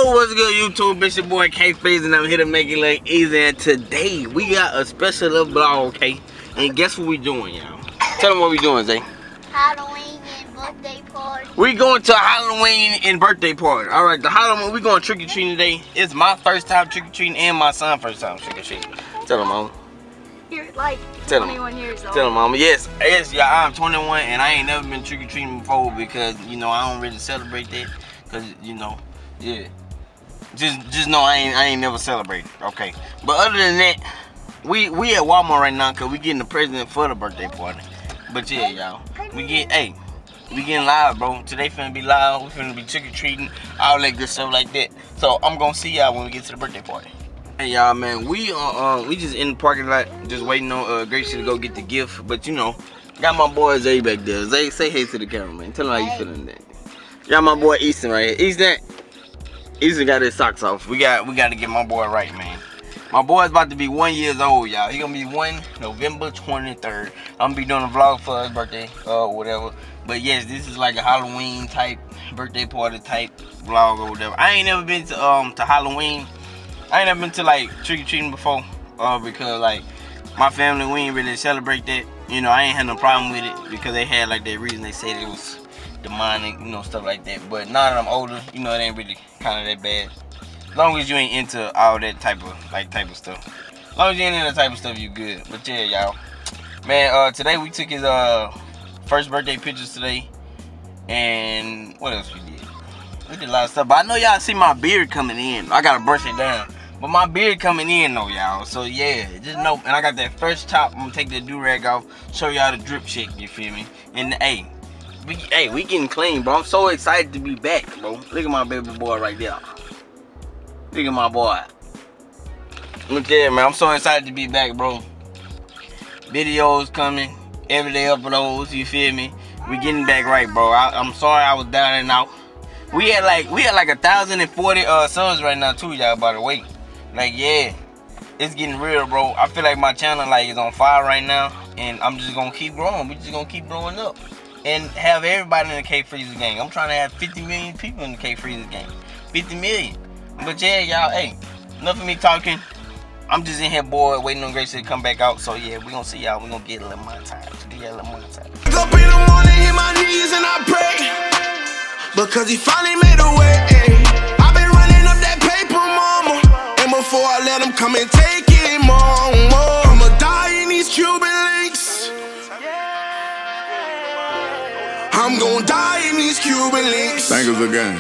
Oh, what's good, YouTube? It's your boy K-Freeze, and I'm here to make it look easy. And today we got a special little vlog, okay? And guess what we doing, y'all? Tell them what we doing, Zay. Halloween and birthday party. We going to a Halloween and birthday party. All right, the Halloween, we going trick or treating today. It's my first time trick or treating and my son's first time trick or treating. Tell them, mama. You're like Tell 21 years old. Tell them, mama. Yes, yeah, I'm 21 and I ain't never been trick or treating before because you know I don't really celebrate that. Cause you know, yeah. Just know I ain't never celebrated, okay. But other than that, we at Walmart right now cause we getting the present for the birthday party. But yeah, y'all, we getting live, bro. Today finna be live. We finna be trick or treating, all that good stuff like that. So I'm gonna see y'all when we get to the birthday party. Hey y'all, man, we just in the parking lot, just waiting on Gracie to go get the gift. But you know, got my boy Zay back there. Zay, say hey to the camera, man. Tell him how you feeling today. Got my boy Easton right here. Easton got his socks off. We got to get my boy right, man. My boy's about to be 1 year old, y'all. He gonna be November 23rd. I'm gonna be doing a vlog for his birthday, whatever. But yes, this is like a Halloween type birthday party type vlog or whatever. I ain't never been to Halloween. I ain't never been to like trick or treating before, because like my family, we ain't really celebrate that. You know, I ain't had no problem with it because they had like that reason they said it was demonic, you know, stuff like that. But now that I'm older, you know, it ain't really kind of that bad. As long as you ain't into all that type of stuff. As long as you ain't into that type of stuff, you good. But yeah, y'all, man, today we took his first birthday pictures today. And what else we did? We did a lot of stuff. But I know y'all see my beard coming in. I gotta brush it down. But my beard coming in though, y'all. So yeah, just know. And I got that fresh top. I'm gonna take that do-rag off, show y'all the drip shake, you feel me? And hey, we getting clean, bro. I'm so excited to be back, bro. Look at my baby boy right there. Look at my boy. Look there, man. I'm so excited to be back, bro. Videos coming, everyday uploads, you feel me? We getting back right, bro. I'm sorry I was down and out. We had like 1,040 subs right now too, y'all, by the way. Like, yeah, it's getting real, bro. I feel like my channel like is on fire right now, and I'm just gonna keep growing. We just gonna keep growing up and have everybody in the K-Freezer gang. I'm trying to have 50 million people in the K-Freezer gang. 50 million. But yeah, y'all, hey, enough of me talking. I'm just in here bored, waiting on Gracie to come back out. So yeah, we gonna see y'all. We gonna get a little montage. Wake up in the morning, hit my knees and I pray, because he finally made a way. I've been running up that paper, mama, and before I let him come and take it, mama, I'ma die in these Cuban links. I'm gonna die in these Cuban links. Thank us again.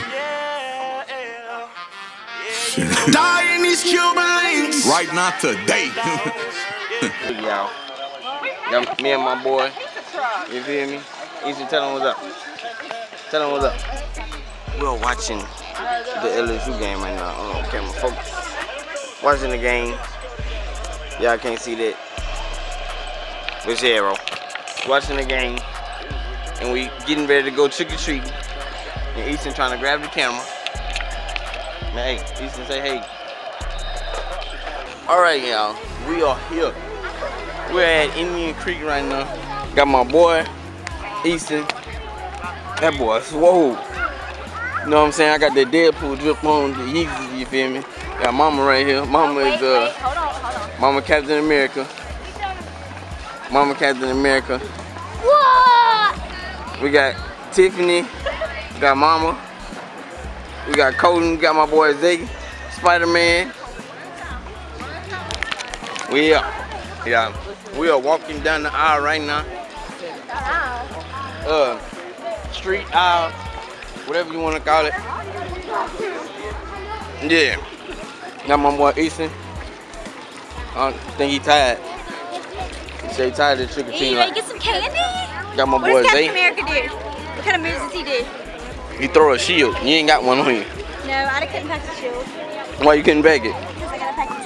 Die in these Cuban links. Right now, today. y'all. Me and my boy. You feel me? Easy, tell him what's up. Tell him what's up. We're watching the LSU game right now. Oh, camera focus. Watching the game. Y'all can't see that. But yeah, bro. Watching the game. And we getting ready to go trick or treating. And Easton trying to grab the camera. Man, hey, Easton say hey. Alright, y'all. We are here. We're at Indian Creek right now. Got my boy, Easton. That boy, whoa. You know what I'm saying? I got that Deadpool drip on, the Yeezys, you feel me? Got Mama right here. Mama is hold on. Mama Captain America. Mama Captain America. What? We got Tiffany. We got Mama. We got Colton. We got my boy Zay. Spider-Man. We are walking down the aisle right now. Street aisle, whatever you want to call it. Yeah. Got my boy Easton. I think he tired. He say he tired of trick or treating. You ready to get some candy? Got my boy What does Zay. Captain America do? What kind of moves does he do? He throw a shield. You ain't got one on you. No, I couldn't pack the shield. Why you couldn't bag it? Because I gotta pack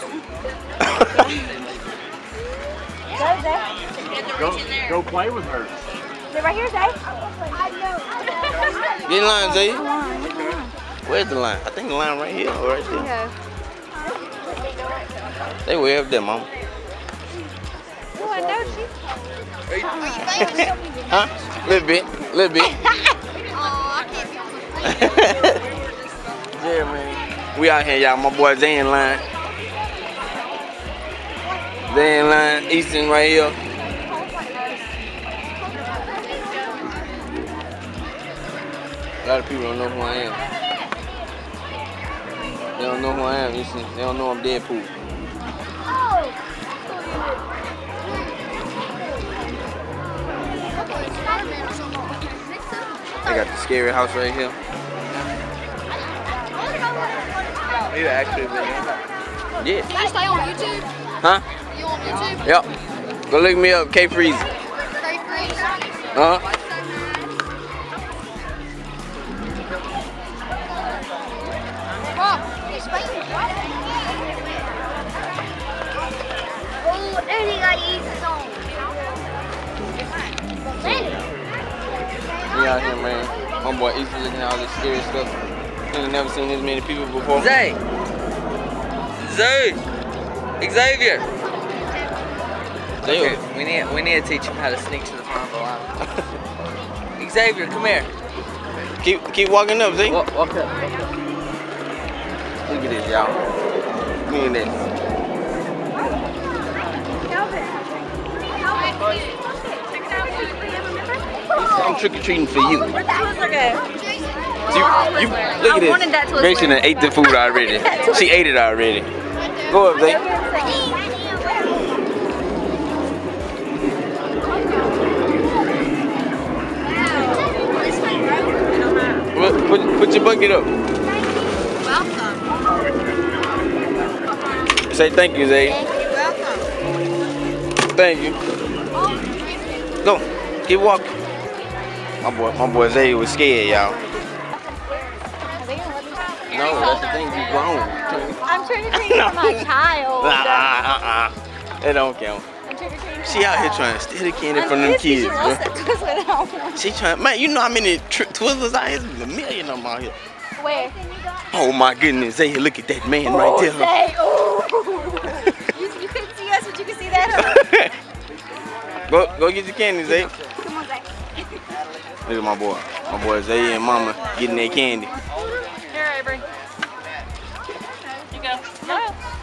this. Go play with her. They're right here, Zay. Get in line, Zay. Where's the line? I think the line right here or right there. No. They way up there, Mama. Oh, I know she. Huh? Little bit. Oh, I can't be on the Yeah, man. We out here, y'all. My boy Zay in line. Zay in line. Easton right here. A lot of people don't know who I am. They don't know who I am. Easton. They don't know I'm Deadpool. They got the scary house right here. You actually been Yeah. Can you stay on YouTube? Huh? You on YouTube? Yep. Go look me up, K Freezy. Stay free. Uh-huh. Rob, he's fighting. Oh, and he got Easton's on. We out here, man. My boy Easton looking at all this scary stuff. He ain't never seen this many people before. Zay! Xavier! Zay, Okay, we need to teach him how to sneak to the front of the line. Xavier, come here. keep walking up, Zay. Walk up. Look at this, y'all. Look at this. I'm trick-or-treating for you. Where'd that Twizzler go? You look at this. wanted that Twizzler. Grayson done ate the food already. She ate it already. Go up, Zay. Put your bucket up. Welcome. Say thank you, Zay. Welcome. Thank you. Go. Keep walking. My boy Zay was scared, y'all. No, that's the thing. You grown. I'm trick-or-treating for my child. It don't count. I'm trick-or-treating for She out here trying to steal the candy from them kids, bro. She trying, man, you know how many Twizzlers out here? There's a million of them out here. Where? Oh my goodness, Zay, look at that man right there. Say, you couldn't see us, but you can see that. Go get your candy, Zay. Come on, Zay. Look at my boy Zay and Mama getting their candy. Here, Avery. You go. No.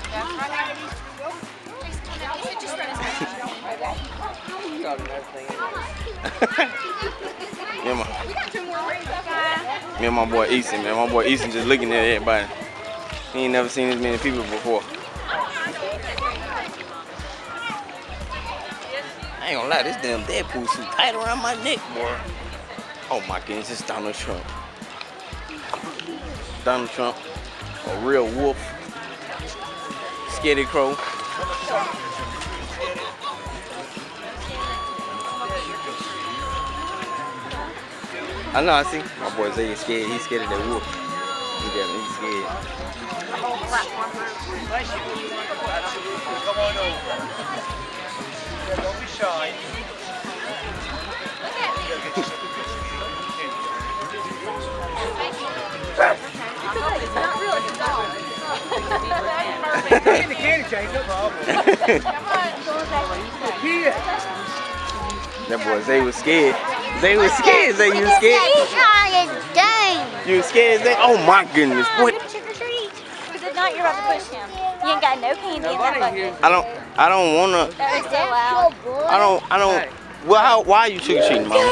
Me and my boy Easton, man. My boy Easton just looking at everybody. He ain't never seen this many people before. I ain't gonna lie, this damn Deadpool suit tight around my neck, boy. Oh my goodness, it's Donald Trump. Donald Trump, a real wolf. Scaredy Crow. I know, I see. My boy Zay is scared. He's scared of that wolf. He's scared. Come on over. Don't be shy. In the candy change, no problem. That boy Zay was scared. Zay was scared. Zay, you scared? You scared, Zay? Oh my goodness. What? Trick or treat. Because if not, you're about to push him. You ain't got no candy in that bucket. I don't wanna. That is so loud. I don't. Well, why are you trick or treating, Mama?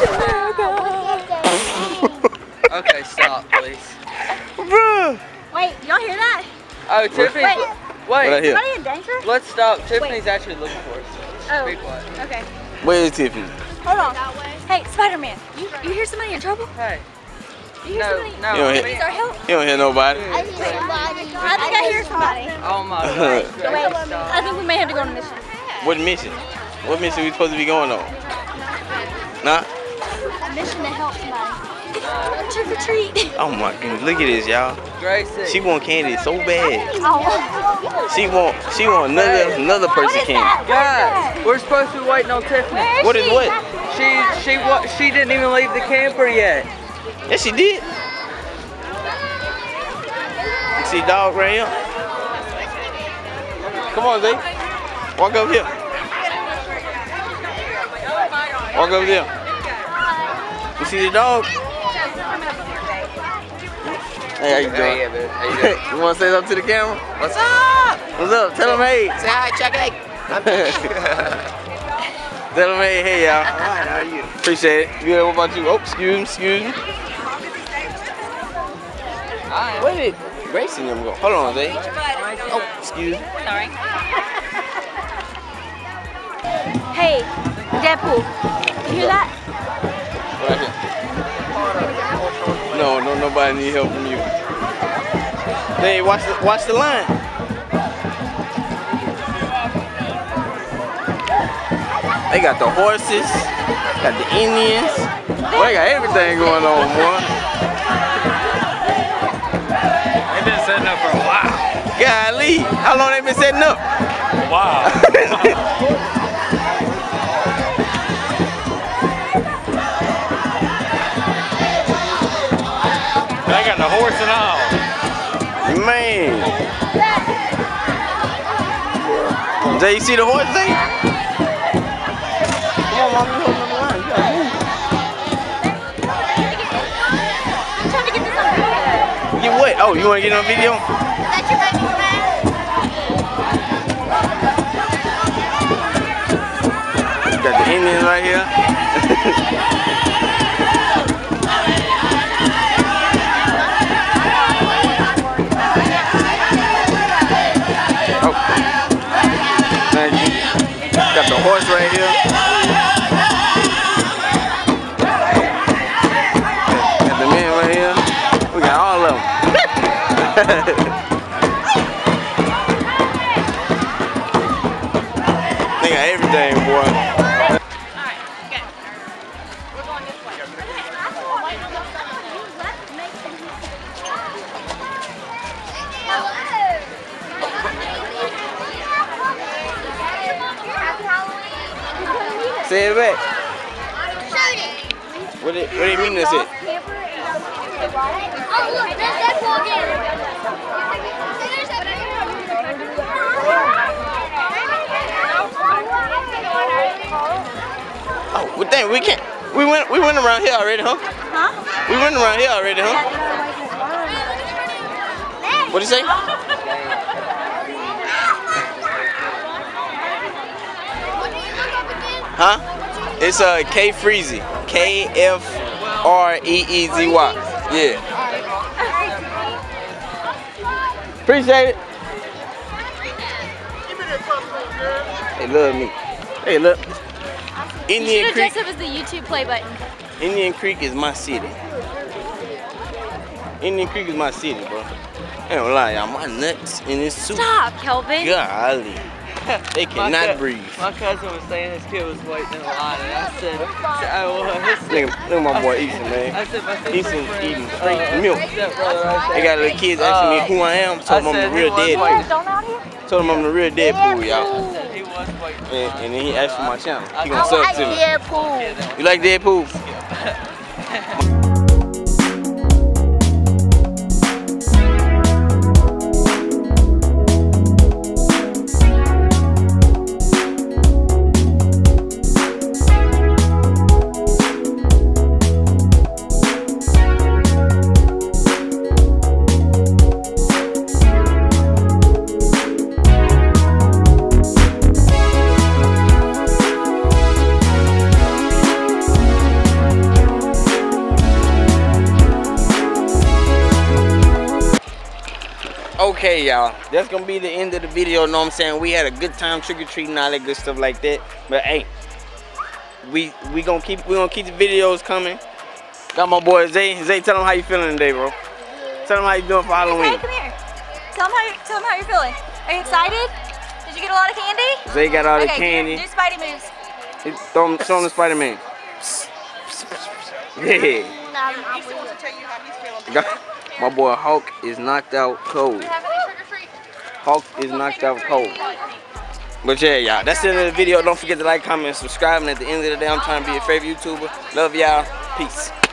Okay, stop, please. Bruh. Wait, y'all hear that? Oh, Tiffany. Wait. What I Wait, hear? Somebody in danger? let's stop. Tiffany's actually looking for us. Oh, Be quiet. okay. Where is Tiffany? Hold on. Hey, Spider-Man, you hear somebody in trouble? Hey. You hear No, somebody? You don't no. hear- Needs our help? You don't hear nobody. I think I hear somebody. Oh my God. Wait, Stop. I think we may have to go on a mission. What mission? What mission we supposed to be going on? Nah? A mission to help somebody. Trick or treat. Oh my goodness, look at this, y'all. Gracie. She want candy so bad. Oh. She want another person candy. Guys, we're supposed to be waiting on Tiffany. What is what? She didn't even leave the camper yet. Yes, she did. You see dog right here? Come on, Zay. Walk over here. Walk over there. You see the dog? Hey, how you doing? Hey, man. How you doing? You want to say something to the camera? What's up? What's up? Tell them hey. Say hi, Chucky. Tell them hey, y'all. Alright, how are you? Appreciate it. Good. What about you? Oh, excuse me. Hi. Where did Grace and them go? Hold on, Zay. Oh, excuse me. Sorry. Hey, Deadpool. You hear that? Right here. No, nobody need help from you. Hey, watch the line. They got the horses, got the Indians. Boy, they got everything going on, boy. They've been setting up for a while. Golly, how long they been setting up? Wow. I got the horse and all. Man. Jay, you see the horse thing? Come on, mom, you holding on the line. You gotta move. I'm trying to get this on video. Get what? Oh, you wanna get on video? Is that your baby man? Got the Indians right here. Oh. Thank you. Got the horse right here. Got the men right here. We got all of them. They got everything, boy. Say it back. What do you mean that's it? Oh, look, there's Deadpool again. Oh, well, dang, we can't. We went around here already, huh? Huh? We went around here already, huh? What'd you say? Huh? It's K Freezy. KFREEZY. Yeah. Appreciate it. They love me. Hey, look. Indian Creek. Dress up as the YouTube play button. Indian Creek is my city. Indian Creek is my city, bro. I ain't gonna lie, y'all. My nuts in this soup. Stop, Kelvin. Golly. They cannot breathe. My cousin was saying his kid was waiting in line, and I said, Look at my boy Easton, man. I said, Easton eating straight milk. stepbrother, They got little kids asking me who I am. Told them I'm the real Deadpool. Told them I'm the real Deadpool, y'all. he was waiting. And then he asked for my channel. He gonna sub to me. Deadpool. You like Deadpool? Okay, y'all, that's gonna be the end of the video. Know what I'm saying? We had a good time trick-or-treating, all that good stuff like that. But hey, we gonna keep the videos coming. Got my boy Zay. Zay, tell him how you feeling today, bro. Tell him how you doing for Halloween. Hey, come here. Tell him how you're feeling. Are you excited? Did you get a lot of candy? Zay got all the Okay, candy. do Spidey moves. Show him the Spider-Man. Yeah. My boy Hulk is knocked out cold. Hulk is knocked out cold. But yeah, y'all, that's the end of the video. Don't forget to like, comment, and subscribe. And at the end of the day, I'm trying to be your favorite YouTuber. Love y'all. Peace.